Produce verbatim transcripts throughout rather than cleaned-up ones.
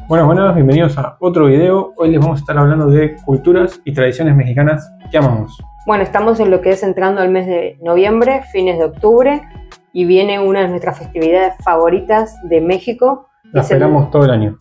Buenas, buenas, bienvenidos a otro video. Hoy les vamos a estar hablando de culturas y tradiciones mexicanas que amamos. Bueno, estamos en lo que es entrando al mes de noviembre, fines de octubre, y viene una de nuestras festividades favoritas de México. La esperamos el... todo el año.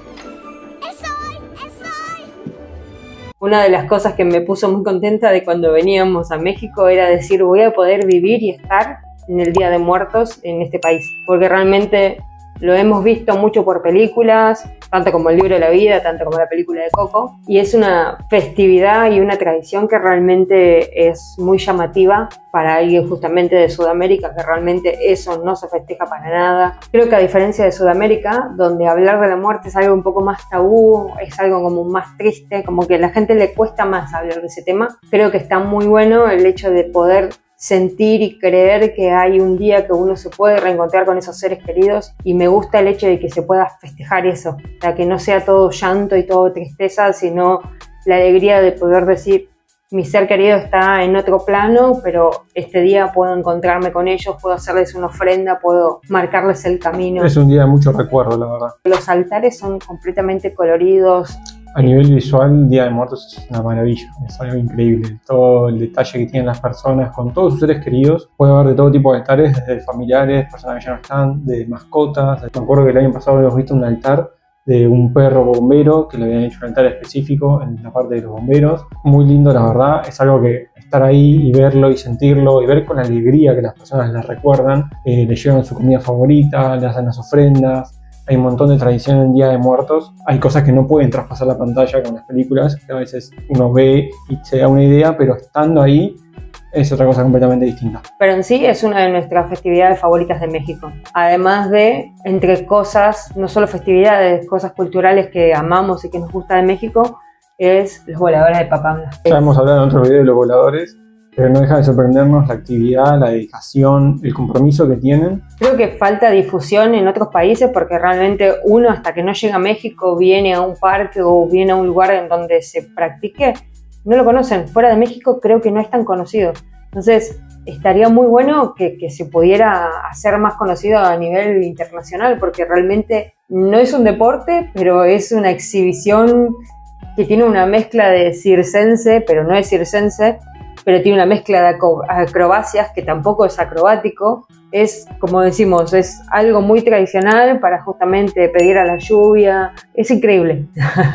Una de las cosas que me puso muy contenta de cuando veníamos a México era decir, voy a poder vivir y estar en el Día de Muertos en este país, porque realmente lo hemos visto mucho por películas, tanto como el libro de la vida, tanto como la película de Coco, y es una festividad y una tradición que realmente es muy llamativa para alguien justamente de Sudamérica, que realmente eso no se festeja para nada. Creo que a diferencia de Sudamérica, donde hablar de la muerte es algo un poco más tabú, es algo como más triste, como que a la gente le cuesta más hablar de ese tema, creo que está muy bueno el hecho de poder sentir y creer que hay un día que uno se puede reencontrar con esos seres queridos, y me gusta el hecho de que se pueda festejar eso, o sea, que no sea todo llanto y todo tristeza, sino la alegría de poder decir, mi ser querido está en otro plano, pero este día puedo encontrarme con ellos, puedo hacerles una ofrenda, puedo marcarles el camino. Es un día de mucho recuerdo, la verdad. Los altares son completamente coloridos. A nivel visual, Día de Muertos es una maravilla, es algo increíble. Todo el detalle que tienen las personas con todos sus seres queridos. Puede haber de todo tipo de altares, desde familiares, personas que ya no están, de mascotas. Me acuerdo que el año pasado habíamos visto un altar de un perro bombero, que le habían hecho un altar específico en la parte de los bomberos. Muy lindo, la verdad. Es algo que estar ahí y verlo y sentirlo y ver con la alegría que las personas les recuerdan. Eh, le llevan su comida favorita, le hacen las ofrendas. Hay un montón de tradición en Día de Muertos. Hay cosas que no pueden traspasar la pantalla con las películas, que a veces uno ve y se da una idea, pero estando ahí es otra cosa completamente distinta. Pero en sí es una de nuestras festividades favoritas de México. Además de, entre cosas, no solo festividades, cosas culturales que amamos y que nos gusta de México, es los voladores de Papantla. Ya hemos hablado en otro video de los voladores, pero no deja de sorprendernos la actividad, la dedicación, el compromiso que tienen. Creo que falta difusión en otros países porque realmente uno, hasta que no llega a México, viene a un parque o viene a un lugar en donde se practique, no lo conocen. Fuera de México creo que no es tan conocido. Entonces estaría muy bueno que, que se pudiera hacer más conocido a nivel internacional, porque realmente no es un deporte, pero es una exhibición que tiene una mezcla de circense, pero no es circense, pero tiene una mezcla de acrobacias que tampoco es acrobático. Es, como decimos, es algo muy tradicional para justamente pedir a la lluvia. Es increíble.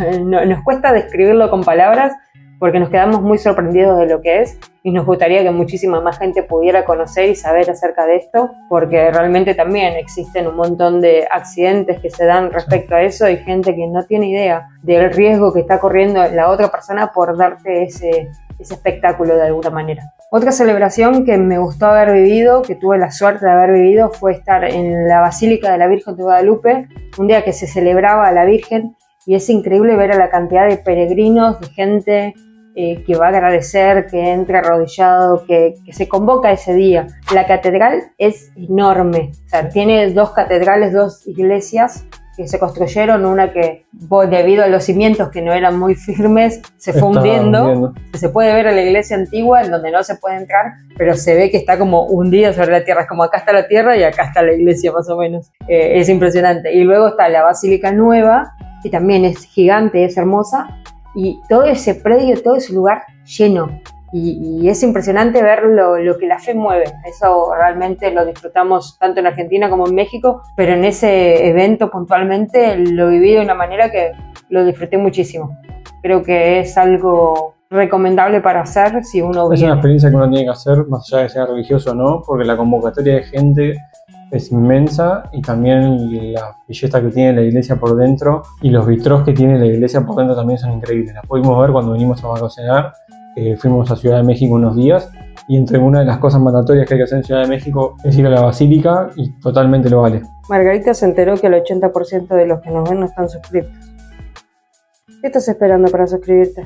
Nos cuesta describirlo con palabras porque nos quedamos muy sorprendidos de lo que es, y nos gustaría que muchísima más gente pudiera conocer y saber acerca de esto, porque realmente también existen un montón de accidentes que se dan respecto a eso, y gente que no tiene idea del riesgo que está corriendo la otra persona por darte ese, ese espectáculo de alguna manera. Otra celebración que me gustó haber vivido, que tuve la suerte de haber vivido, fue estar en la Basílica de la Virgen de Guadalupe, un día que se celebraba a la Virgen, y es increíble ver a la cantidad de peregrinos, de gente Eh, que va a agradecer, que entra arrodillado, que, que se convoca ese día. La catedral es enorme, o sea, tiene dos catedrales, dos iglesias que se construyeron, una que debido a los cimientos que no eran muy firmes se fue hundiendo. hundiendo. Se puede ver a la iglesia antigua en donde no se puede entrar, pero se ve que está como hundida sobre la tierra, es como acá está la tierra y acá está la iglesia más o menos. Eh, es impresionante. Y luego está la Basílica Nueva, que también es gigante, es hermosa, y todo ese predio, todo ese lugar lleno, y, y es impresionante ver lo, lo que la fe mueve. Eso realmente lo disfrutamos tanto en Argentina como en México, pero en ese evento puntualmente lo viví de una manera que lo disfruté muchísimo. Creo que es algo recomendable para hacer si uno viene. Es una experiencia que uno tiene que hacer, más allá de ser religioso o no, porque la convocatoria de gente es inmensa, y también la belleza que tiene la iglesia por dentro y los vitrós que tiene la iglesia por dentro también son increíbles. Las pudimos ver cuando vinimos a vacacionar, eh, fuimos a Ciudad de México unos días, y entre una de las cosas mandatorias que hay que hacer en Ciudad de México es ir a la basílica, y totalmente lo vale. Margarita se enteró que el ochenta por ciento de los que nos ven no están suscritos. ¿Qué estás esperando para suscribirte?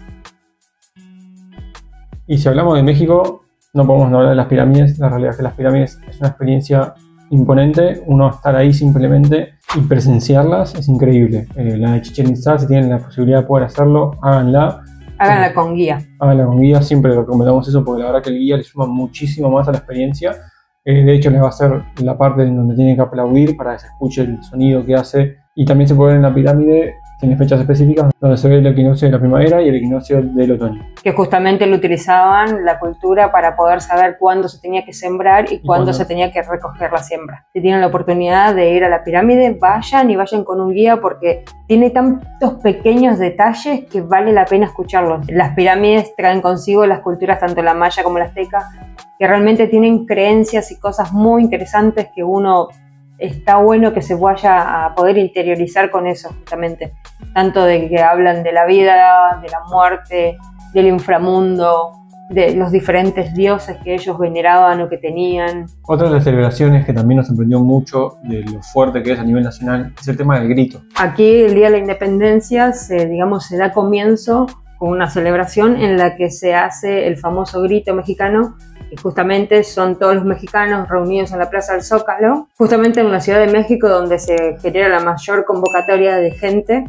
Y si hablamos de México, no podemos no hablar de las pirámides. La realidad es que las pirámides es una experiencia imponente. Uno estar ahí simplemente y presenciarlas es increíble. Eh, la de Chichén Itzá, si tienen la posibilidad de poder hacerlo, háganla. Háganla con guía. Háganla con guía, siempre recomendamos eso, porque la verdad que el guía le suma muchísimo más a la experiencia. Eh, de hecho, le va a hacer la parte en donde tiene que aplaudir para que se escuche el sonido que hace Y también se puede ver en la pirámide, tiene fechas específicas donde se ve el equinoccio de la primavera y el equinoccio del otoño. Que justamente lo utilizaban la cultura para poder saber cuándo se tenía que sembrar y, y cuándo se tenía que recoger la siembra. Si tienen la oportunidad de ir a la pirámide, vayan y vayan con un guía porque tiene tantos pequeños detalles que vale la pena escucharlos. Las pirámides traen consigo las culturas, tanto la maya como la azteca, que realmente tienen creencias y cosas muy interesantes que uno está bueno que se vaya a poder interiorizar con eso justamente. Tanto de que hablan de la vida, de la muerte, del inframundo, de los diferentes dioses que ellos veneraban o que tenían. Otra de las celebraciones que también nos sorprendió mucho de lo fuerte que es a nivel nacional es el tema del grito. Aquí el Día de la Independencia se, digamos, se da comienzo con una celebración en la que se hace el famoso grito mexicano, y justamente son todos los mexicanos reunidos en la Plaza del Zócalo, justamente en la Ciudad de México, donde se genera la mayor convocatoria de gente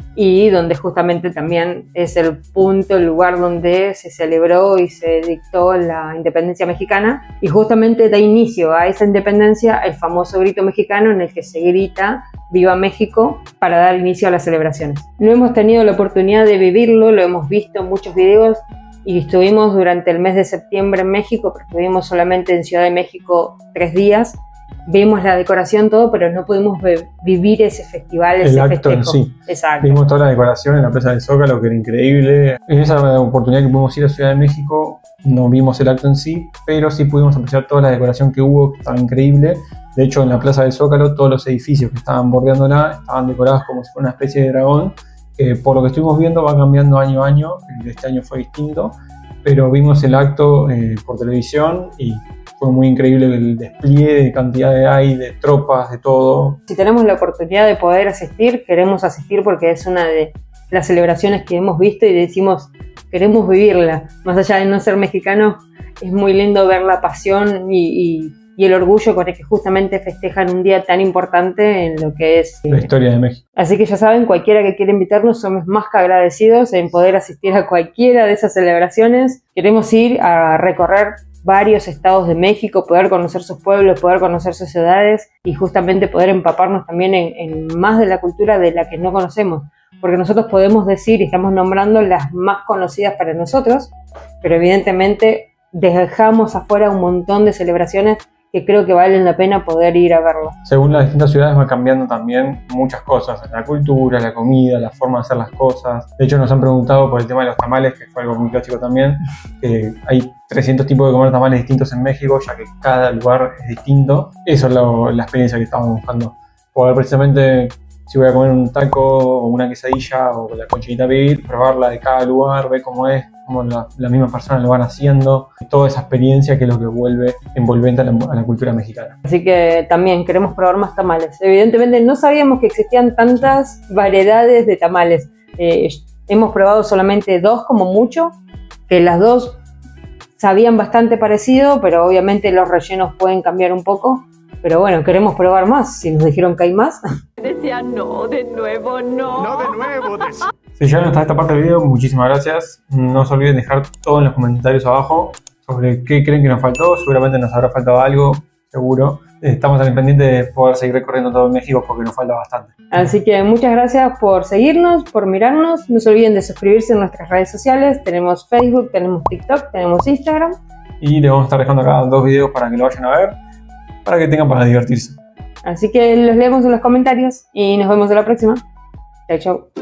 y donde justamente también es el punto, el lugar donde se celebró y se dictó la independencia mexicana, y justamente da inicio a esa independencia el famoso grito mexicano en el que se grita ¡Viva México! Para dar inicio a las celebraciones. No hemos tenido la oportunidad de vivirlo, lo hemos visto en muchos videos, y estuvimos durante el mes de septiembre en México, pero estuvimos solamente en Ciudad de México tres días. Vimos la decoración, todo, pero no pudimos vivir ese festival, el ese acto festejo. En sí. Exacto. Vimos toda la decoración en la Plaza del Zócalo, que era increíble. En esa oportunidad que pudimos ir a Ciudad de México, no vimos el acto en sí, pero sí pudimos apreciar toda la decoración que hubo, que estaba increíble. De hecho, en la Plaza del Zócalo, todos los edificios que estaban bordeándola estaban decorados como si fuera una especie de dragón. Eh, por lo que estuvimos viendo, va cambiando año a año. El de este año fue distinto, pero vimos el acto eh, por televisión y fue muy increíble el despliegue de cantidad de hay, de tropas, de todo. Si tenemos la oportunidad de poder asistir, queremos asistir porque es una de las celebraciones que hemos visto y decimos, queremos vivirla. Más allá de no ser mexicanos, es muy lindo ver la pasión y, y, y el orgullo con el que justamente festejan un día tan importante en lo que es la historia de México. Así que ya saben, cualquiera que quiera invitarnos, somos más que agradecidos en poder asistir a cualquiera de esas celebraciones. Queremos ir a recorrer varios estados de México, poder conocer sus pueblos, poder conocer sus ciudades y justamente poder empaparnos también en, en más de la cultura de la que no conocemos. Porque nosotros podemos decir y estamos nombrando las más conocidas para nosotros, pero evidentemente dejamos afuera un montón de celebraciones que creo que valen la pena poder ir a verlo. Según las distintas ciudades va cambiando también muchas cosas, la cultura, la comida, la forma de hacer las cosas. De hecho nos han preguntado por el tema de los tamales, que fue algo muy clásico también, que hay trescientos tipos de comer tamales distintos en México, ya que cada lugar es distinto. Eso es lo, la experiencia que estábamos buscando. Poder precisamente, si voy a comer un taco o una quesadilla o la cochinita pibil, probarla de cada lugar, ver cómo es, cómo la, la misma persona lo van haciendo, toda esa experiencia que es lo que vuelve envolvente a la, a la cultura mexicana. Así que también queremos probar más tamales. Evidentemente no sabíamos que existían tantas variedades de tamales. Eh, hemos probado solamente dos como mucho, que las dos sabían bastante parecido, pero obviamente los rellenos pueden cambiar un poco. Pero bueno, queremos probar más, si nos dijeron que hay más. Decía no, de nuevo no. No de nuevo. De... Si llegaron hasta esta parte del video, muchísimas gracias. No se olviden dejar todo en los comentarios abajo sobre qué creen que nos faltó. Seguramente nos habrá faltado algo, seguro. Estamos al pendiente de poder seguir recorriendo todo México porque nos falta bastante. Así que muchas gracias por seguirnos, por mirarnos. No se olviden de suscribirse en nuestras redes sociales. Tenemos Facebook, tenemos TikTok, tenemos Instagram. Y les vamos a estar dejando acá dos videos para que lo vayan a ver, para que tengan para divertirse. Así que los leemos en los comentarios y nos vemos en la próxima. Chau, chau.